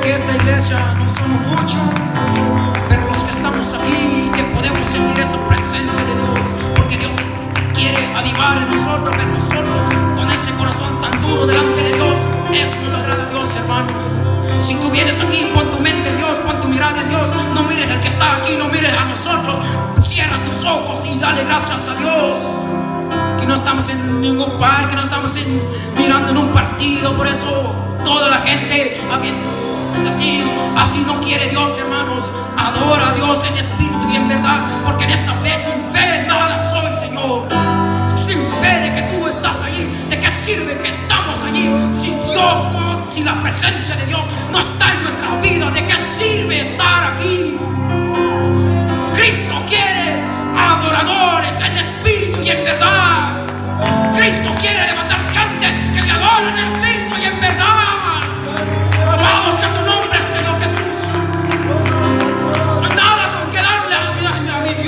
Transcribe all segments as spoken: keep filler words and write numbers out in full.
que esta iglesia no somos muchos, pero los que estamos aquí y que podemos sentir esa presencia de Dios, porque Dios quiere avivar en nosotros, pero nosotros con ese corazón tan duro delante de Dios, eso no le agrada a Dios, hermanos. Si tú vienes aquí, pon tu mente en Dios, pon tu mirada en Dios, no mires al que está aquí, no mires a nosotros, cierra tus ojos y dale gracias a Dios. Aquí no estamos en ningún parque, no estamos en, mirando en un partido, por eso toda la gente así, así no quiere Dios, hermanos. Adora a Dios en espíritu y en verdad, porque en esa fe, sin fe nada soy, Señor. Sin fe de que tú estás allí, ¿de qué sirve que estamos allí? Si Dios no, si la presencia de Dios no está en nuestra vida, ¿de qué sirve estar aquí? Cristo quiere adoradores en espíritu y en verdad. Cristo quiere levantar gente que le adoran en espíritu y en verdad. Alabado sea tu nombre, Señor Jesús. No soy nada con que darle a mi, a mi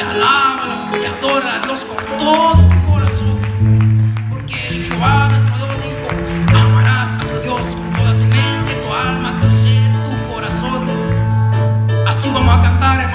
alábalo y adora a Dios con todo tu corazón. Porque el Jehová nuestro Dios dijo: amarás a tu Dios con toda tu mente, tu alma, tu ser, tu corazón. Así vamos a cantar, hermano.